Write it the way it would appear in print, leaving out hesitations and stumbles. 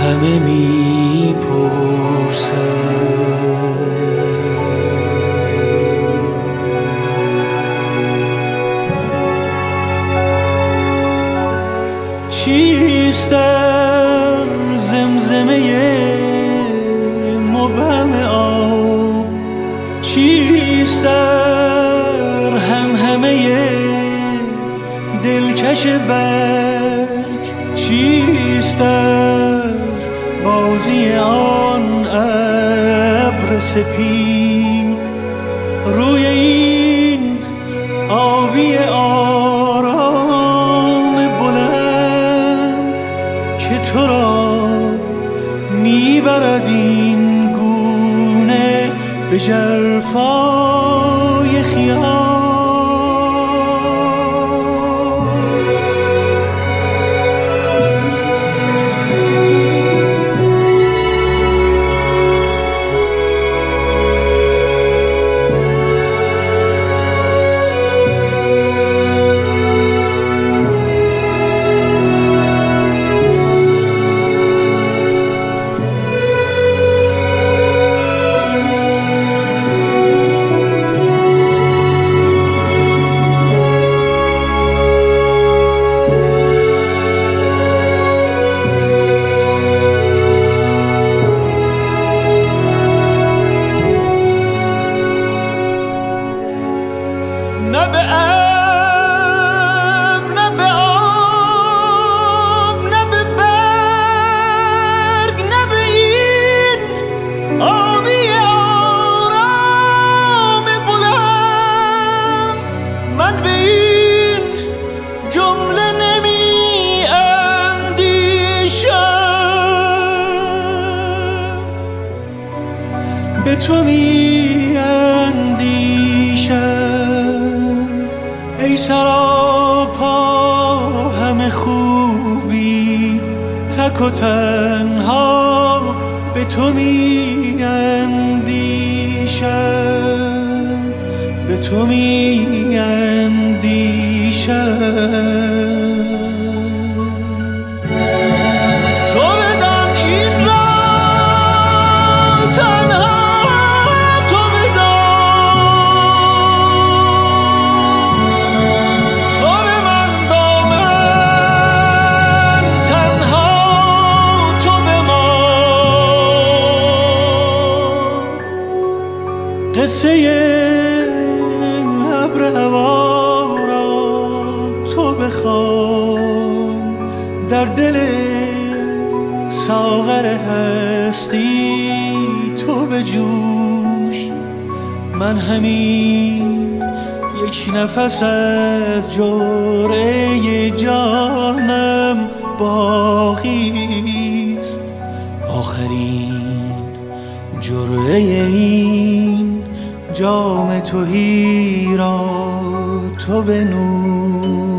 همه میپرسن چیست در زمزمه مبهم آب، چیست در همهمه دلکش برگ، چیست در بازی آن ابر سپید روی این آبی آرام بلند که تو را میبرد این گونه به ژرفای خیال. نه به اب، نه به آب، نه به برگ، نه به این آبی آرام بلند، من به این جمله نمی اندیشم، به تو می اندیشم ای سراپا همه خوبی، تک و تنها به تو می اندیشم، به تو می اندیشم. قصه ابر هوا را تو بخوان، در دل ساغر هستی تو بجوش، من همین یک نفس از جرعه جانم باقیست، آخرین جرعه این جام تهی را تو بنوش.